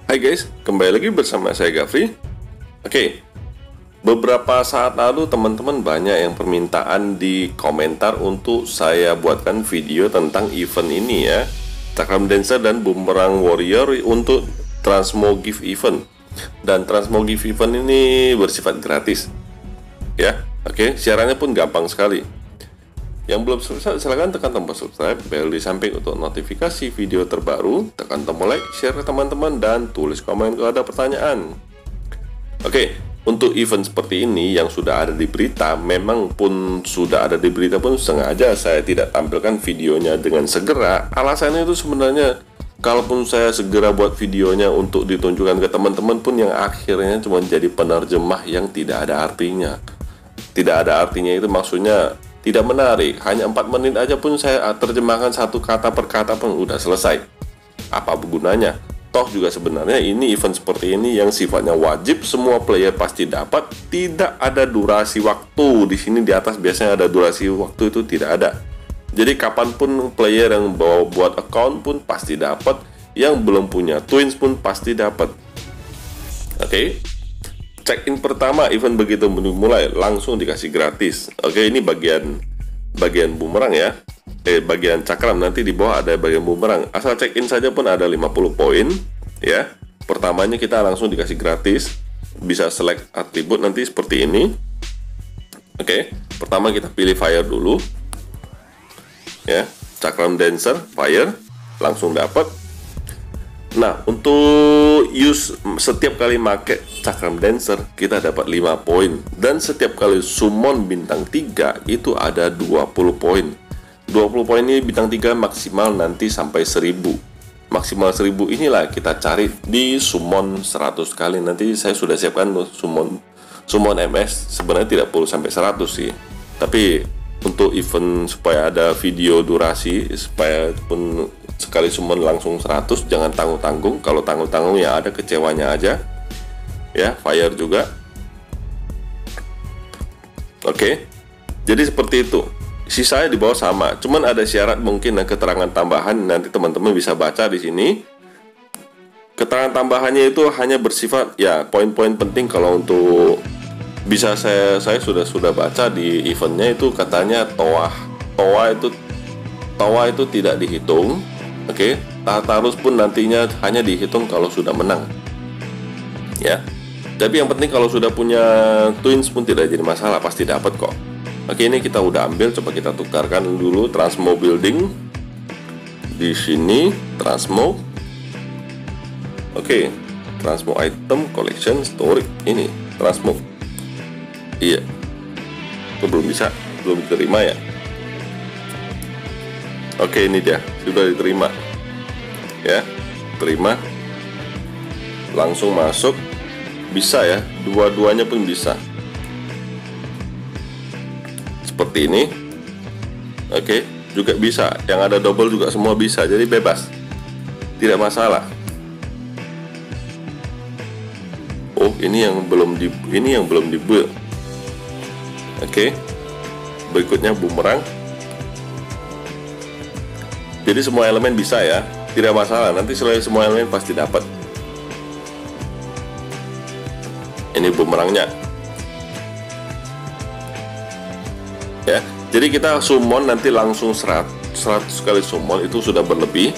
Hai guys, kembali lagi bersama saya Gafri. Oke, beberapa saat lalu teman-teman banyak yang permintaan di komentar untuk saya buatkan video tentang event ini ya, Cakram Dancer dan Boomerang Warrior untuk Transmo Gift Event. Dan Transmo Gift Event ini bersifat gratis ya. Oke, siarannya pun gampang sekali. Yang belum subscribe, silahkan tekan tombol subscribe, bel di samping untuk notifikasi video terbaru, tekan tombol like, share ke teman-teman, dan tulis komen kalau ada pertanyaan. Oke, untuk event seperti ini yang sudah ada di berita, memang pun sudah ada di berita pun sengaja saya tidak tampilkan videonya dengan segera. Alasannya itu sebenarnya, kalaupun saya segera buat videonya untuk ditunjukkan ke teman-teman pun yang akhirnya cuma jadi penerjemah yang tidak ada artinya. Tidak ada artinya itu maksudnya tidak menarik, hanya 4 menit aja pun saya terjemahkan satu kata per kata pun udah selesai. Apa gunanya? Toh juga sebenarnya ini event seperti ini yang sifatnya wajib, semua player pasti dapat, tidak ada durasi waktu. Di sini di atas biasanya ada durasi waktu, itu tidak ada. Jadi kapanpun player yang bawa buat account pun pasti dapat, yang belum punya twins pun pasti dapat. Oke. Check-in pertama event begitu mulai langsung dikasih gratis. Oke, ini bagian bumerang ya. Bagian cakram, nanti di bawah ada bagian bumerang. Asal check-in saja pun ada 50 poin ya. Pertamanya kita langsung dikasih gratis. Bisa select atribut nanti seperti ini. Oke, pertama kita pilih fire dulu. Ya, Cakram Dancer fire langsung dapat. Nah, untuk use setiap kali make Cakram Dancer kita dapat 5 poin, dan setiap kali summon bintang 3 itu ada 20 poin. 20 poin ini bintang 3 maksimal nanti sampai 1000. Maksimal 1000 inilah kita cari di summon 100 kali. Nanti saya sudah siapkan summon MS, sebenarnya tidak perlu sampai 100 sih. Tapi untuk event supaya ada video durasi, supaya pun sekali summon langsung 100, jangan tanggung-tanggung. Kalau tanggung-tanggung ya ada kecewanya aja ya. Fire juga. Oke, jadi seperti itu. Sisanya di bawah sama, cuman ada syarat mungkin dan keterangan tambahan, nanti teman-teman bisa baca di sini. Keterangan tambahannya itu hanya bersifat ya poin-poin penting. Kalau untuk bisa saya sudah baca di eventnya itu katanya toa itu tidak dihitung. Oke, Tartarus pun nantinya hanya dihitung kalau sudah menang ya. Tapi yang penting kalau sudah punya twins pun tidak jadi masalah, pasti dapat kok. Oke, ini kita udah ambil, coba kita tukarkan dulu Transmo Building. Di sini Transmo. Oke, Transmo Item Collection Storage, ini Transmo. Iya, kok belum diterima ya. Oke, ini dia sudah diterima ya, terima, langsung masuk, bisa ya, dua-duanya pun bisa seperti ini. Oke, juga bisa, yang ada double juga semua bisa, jadi bebas, tidak masalah. Oh, ini yang belum dibuild. Oke, berikutnya bumerang. Jadi semua elemen bisa ya, tidak masalah. Nanti selain semua elemen pasti dapat. Ini bumerangnya. Ya, jadi kita summon nanti langsung 100 kali summon itu sudah berlebih.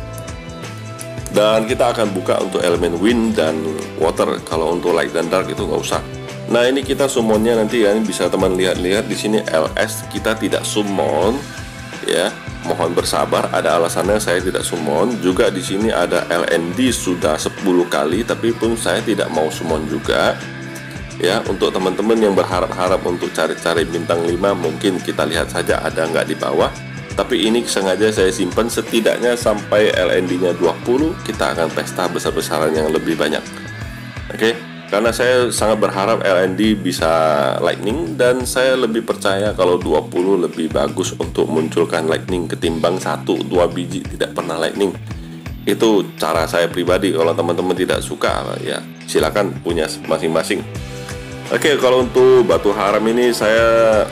Dan kita akan buka untuk elemen wind dan water. Kalau untuk light dan dark itu nggak usah. Nah, ini kita summonnya nanti ya, bisa teman lihat di sini LS kita tidak summon ya. Mohon bersabar, ada alasannya saya tidak summon. Juga di sini ada LND sudah 10 kali, tapi pun saya tidak mau summon juga. Ya, untuk teman-teman yang berharap-harap untuk cari-cari bintang 5, mungkin kita lihat saja ada nggak di bawah. Tapi ini sengaja saya simpan setidaknya sampai LND-nya 20, kita akan pesta besar-besaran yang lebih banyak. Oke. Karena saya sangat berharap LND bisa lightning, dan saya lebih percaya kalau 20 lebih bagus untuk munculkan lightning ketimbang 1-2 biji tidak pernah lightning. Itu cara saya pribadi. Kalau teman-teman tidak suka ya silakan punya masing-masing. Oke, kalau untuk batu haram ini saya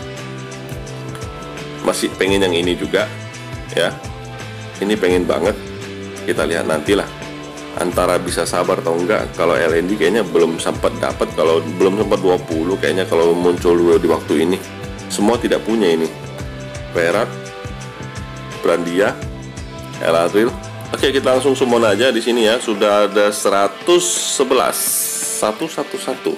masih pengen yang ini juga ya. Ini pengen banget. Kita lihat nantilah. antara bisa sabar atau enggak. Kalau LND kayaknya belum sempat dapat, kalau belum sempat 20 kayaknya kalau muncul dulu di waktu ini. Semua tidak punya ini. Perak, Brandia, Eladril. Oke, kita langsung summon aja di sini ya. Sudah ada 111. 111.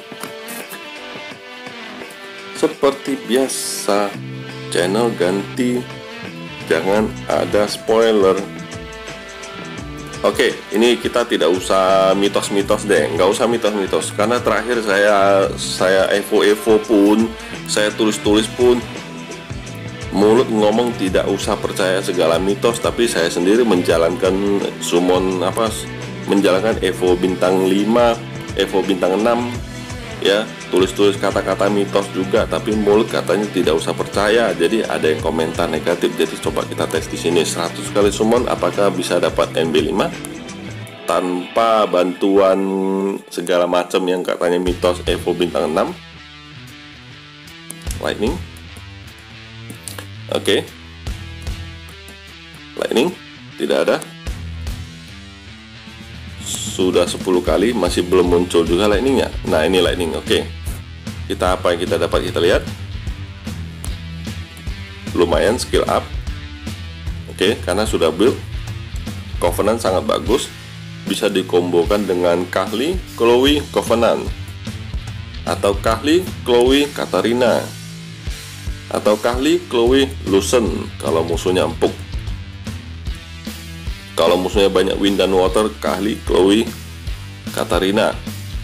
Seperti biasa, channel ganti. Jangan ada spoiler. Oke, ini kita tidak usah mitos-mitos deh, nggak usah mitos-mitos. Karena terakhir saya Evo pun, saya tulis-tulis pun, mulut ngomong tidak usah percaya segala mitos, tapi saya sendiri menjalankan summon menjalankan Evo bintang 5, Evo bintang 6, ya, tulis-tulis kata-kata mitos juga, tapi mulut katanya tidak usah percaya. Jadi ada yang komentar negatif. Jadi coba kita tes di sini 100 kali summon, apakah bisa dapat NB5 tanpa bantuan segala macam yang katanya mitos Evo bintang 6. Lightning. Oke. Lightning tidak ada. Sudah 10 kali masih belum muncul juga lightningnya. Nah, ini lightning. Oke. Kita apa yang kita dapat, kita lihat. Lumayan skill up. Oke, karena sudah build. Covenant sangat bagus. Bisa dikombokan dengan Kahli, Chloe, Covenant. Atau Kahli, Chloe, Katarina. Atau Kahli, Chloe, Lucent kalau musuhnya empuk. Kalau musuhnya banyak wind dan water, Kahli, Chloe, Katarina.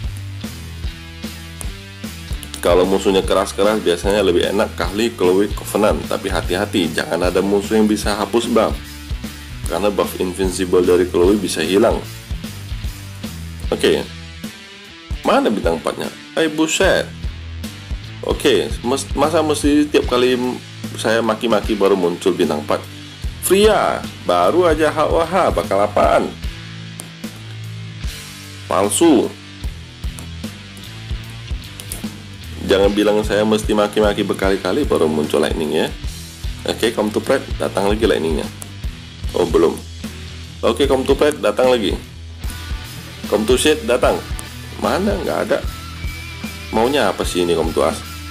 Kalau musuhnya keras-keras, biasanya lebih enak Kahli, Chloe, Covenant. Tapi hati-hati, jangan ada musuh yang bisa hapus buff, karena buff invincible dari Chloe bisa hilang. Oke, mana bintang 4-nya? Buset. Oke, masa mesti tiap kali saya maki-maki baru muncul bintang 4? Freya, baru aja HWH, bakal apaan? Palsu. Jangan bilang saya mesti maki-maki berkali-kali baru muncul lightning ya. Oke, come to Pred, datang lagi lightningnya. Oh, belum. Oke, come to Pred, datang lagi. Come to Shade, datang. Mana? Nggak ada. Maunya apa sih ini come to Us?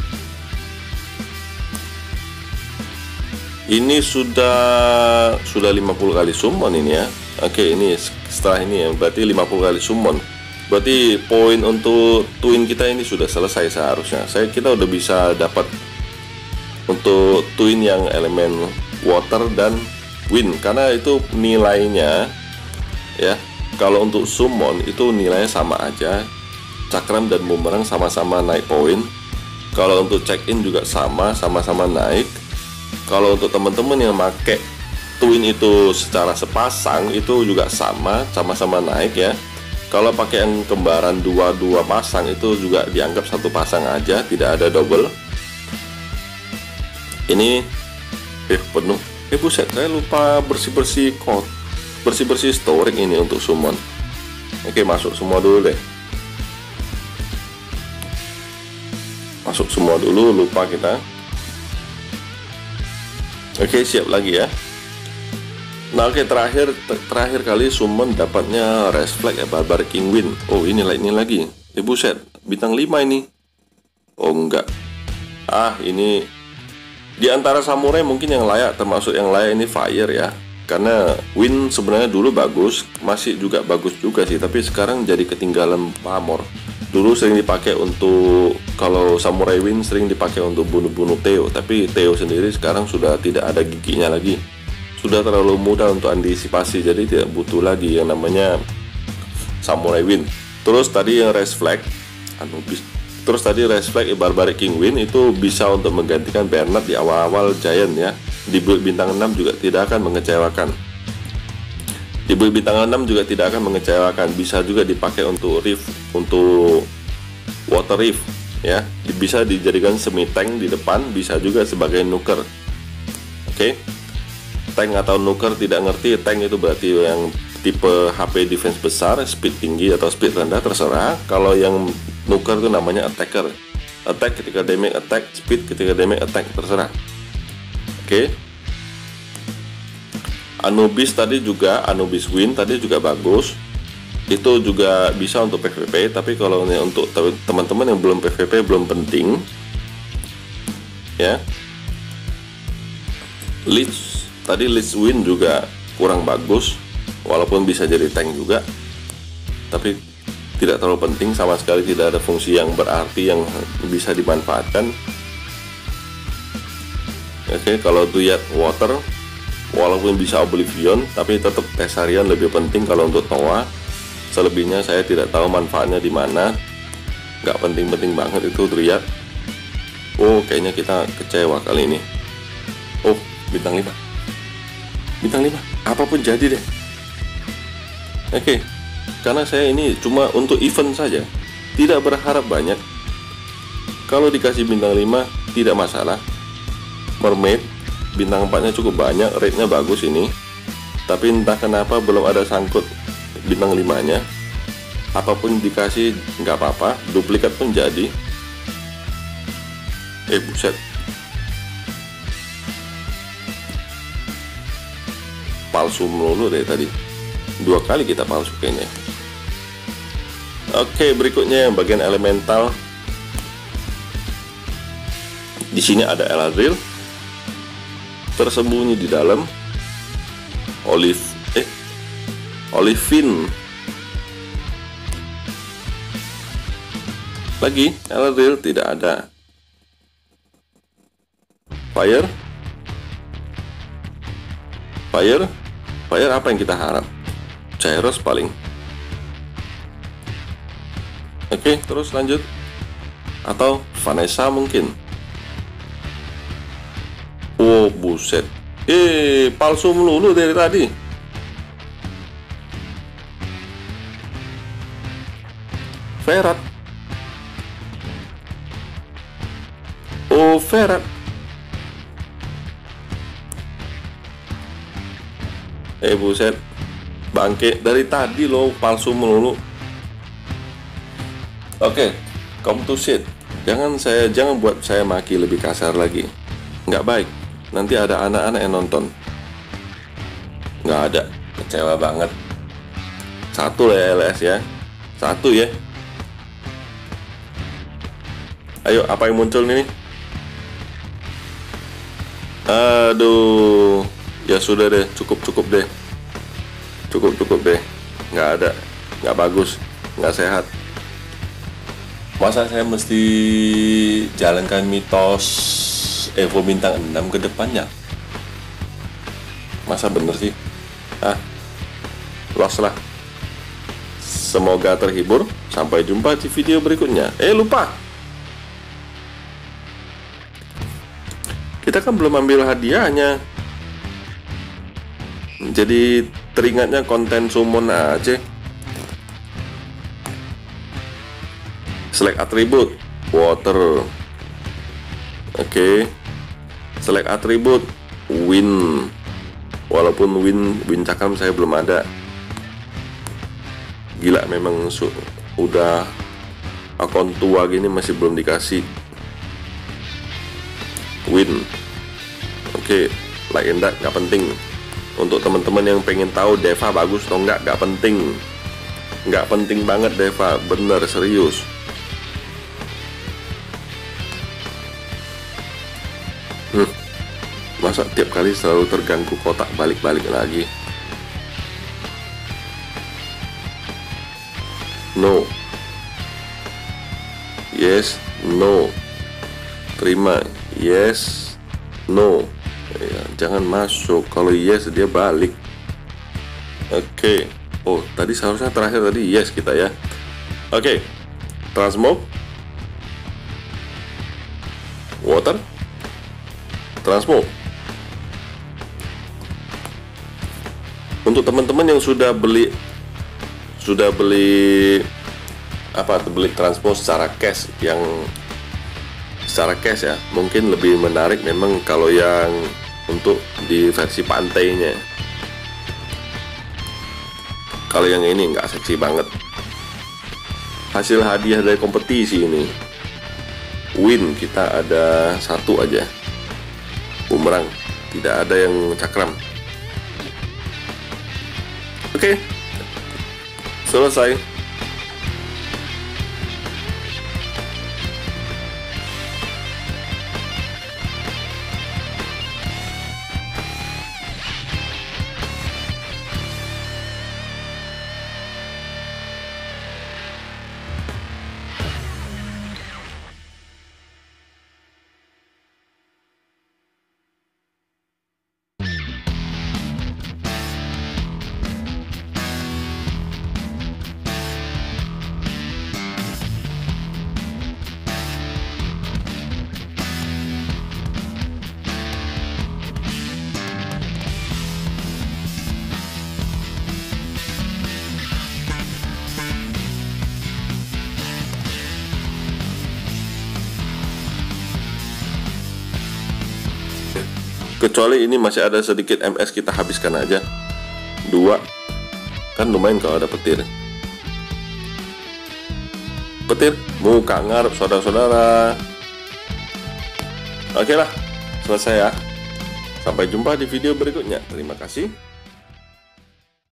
Ini sudah 50 kali summon ini ya. Oke, ini setelah ini ya, berarti 50 kali summon. Berarti poin untuk twin kita ini sudah selesai seharusnya. Kita udah bisa dapat untuk twin yang elemen water dan wind, karena itu nilainya ya. Kalau untuk summon itu nilainya sama aja. Cakram dan bumerang sama-sama naik poin. Kalau untuk check in juga sama-sama naik. Kalau untuk teman-teman yang pakai twin itu secara sepasang itu juga sama-sama naik ya. Kalau pakai yang kembaran dua pasang itu juga dianggap satu pasang aja, tidak ada double. Ini penuh. Buset, saya lupa bersih-bersih storing ini untuk summon. Oke, masuk semua dulu deh. Masuk semua dulu, lupa kita. Oke, siap lagi ya. Nah, oke, terakhir kali summon dapatnya Rest Flag ya, Barbaric Kingwind. Oh, ini lightning lagi. Buset, bintang 5 ini. Oh, enggak. Ini di antara samurai mungkin yang layak, termasuk yang layak ini Fire ya. Karena Wind sebenarnya dulu bagus, masih juga bagus juga sih, tapi sekarang jadi ketinggalan pamor. Dulu sering dipakai untuk, kalau Samurai Wind sering dipakai untuk bunuh-bunuh Theo, tapi Theo sendiri sekarang sudah tidak ada giginya lagi. Sudah terlalu mudah untuk antisipasi, jadi tidak butuh lagi yang namanya Samurai Wind. Terus tadi yang Rest Flag, terus tadi Rest Flag Barbaric Kingwind itu bisa untuk menggantikan Bernard di awal-awal Giant ya. Di build bintang 6 juga tidak akan mengecewakan. Di build bintang 6 juga tidak akan mengecewakan. Bisa juga dipakai untuk Rift, untuk Water Rift ya. Bisa dijadikan semi tank di depan, bisa juga sebagai nuker. Oke. Tank atau nuker tidak ngerti, tank itu berarti yang tipe HP defense besar, speed tinggi atau speed rendah terserah. Kalau yang nuker itu namanya attacker. Attack ketika damage attack, speed ketika damage attack, terserah. Oke. Anubis tadi juga, Anubis Wind tadi juga bagus. Itu juga bisa untuk PVP, tapi kalau untuk teman-teman yang belum PVP belum penting ya. Leech tadi, Leech Win juga kurang bagus, walaupun bisa jadi tank juga, tapi tidak terlalu penting, sama sekali tidak ada fungsi yang berarti yang bisa dimanfaatkan. Oke, kalau Duyat Water walaupun bisa Oblivion, tapi tetap Tessarian lebih penting kalau untuk Toa. Selebihnya saya tidak tahu manfaatnya di mana, nggak penting-penting banget itu Dryad. Oh, kayaknya kita kecewa kali ini. Oh, bintang 5, bintang 5, apapun jadi deh. Oke, karena saya ini cuma untuk event saja, tidak berharap banyak. Kalau dikasih bintang 5 tidak masalah. Mermaid bintang 4-nya cukup banyak, rate-nya bagus ini, tapi entah kenapa belum ada sangkut bintang 5-nya. Apapun dikasih nggak apa-apa, duplikat pun jadi. Buset, palsu melulu dari tadi, 2 kali kita palsu kayaknya. Oke, berikutnya yang bagian elemental. Di sini ada Eladriel tersembunyi di dalam. Olivine lagi, Eladriel tidak ada. Fire apa yang kita harap? Gyros paling. Oke, terus lanjut. Atau Vanessa mungkin. Oh, buset. Palsu melulu dari tadi. Ferat. Oh, Ferat. Buset. Bangke dari tadi loh, palsu melulu. Oke, come to shit. Jangan buat saya maki lebih kasar lagi. Nggak baik. Nanti ada anak-anak yang nonton. Nggak ada. Kecewa banget. 1 ya LS ya. 1 ya. Ayo, apa yang muncul nih? Aduh, ya sudah deh, cukup deh, cukup deh, nggak ada, nggak bagus, nggak sehat. Masa saya mesti jalankan mitos Evo bintang 6 ke depannya? Masa bener sih? Lost lah. Semoga terhibur. Sampai jumpa di video berikutnya. Lupa, kita kan belum ambil hadiahnya. Jadi teringatnya konten summon aja. Select atribut water. Oke. Select atribut win. Walaupun win cakram saya belum ada. Gila memang, udah akun tua gini masih belum dikasih win. Oke, like nggak penting. Untuk teman-teman yang pengen tahu Deva bagus atau nggak penting. Nggak penting banget Deva, bener, serius. Masa tiap kali selalu terganggu kotak balik-balik lagi? No. Yes, no. Terima. Yes, no. Ya, jangan masuk. Kalau yes dia balik. Oke. Oh, tadi seharusnya terakhir tadi yes kita ya. Oke. Transmog water. Transmog. Untuk teman-teman yang sudah beli beli transmo secara cash, yang secara cash ya, mungkin lebih menarik memang kalau yang untuk di versi pantainya. Kalau yang ini nggak seksi banget. Hasil hadiah dari kompetisi ini, win kita ada 1 aja, bumerang, tidak ada yang cakram. Oke. Selesai. Kecuali ini masih ada sedikit MS, kita habiskan aja. 2 kan lumayan kalau ada petir. Petir muka ngarep saudara-saudara. Oke lah, selesai ya. Sampai jumpa di video berikutnya. Terima kasih.